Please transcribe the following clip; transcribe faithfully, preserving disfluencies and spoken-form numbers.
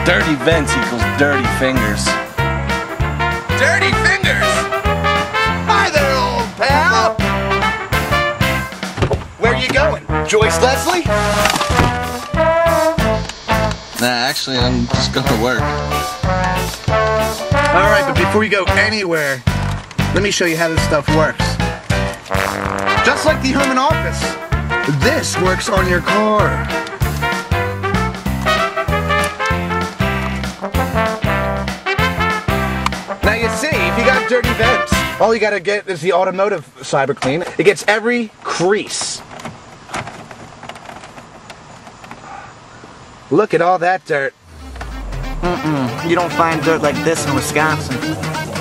Dirty vents equals dirty fingers. Dirty fingers? Hi there, old pal! Where are you going? Joyce Leslie? Nah, actually, I'm just going to work. Alright, but before you go anywhere, let me show you how this stuff works. Just like the home and office, this works on your car. Now you see, if you got dirty vents, all you gotta get is the automotive cyber clean. It gets every crease. Look at all that dirt. Mm-mm. You don't find dirt like this in Wisconsin.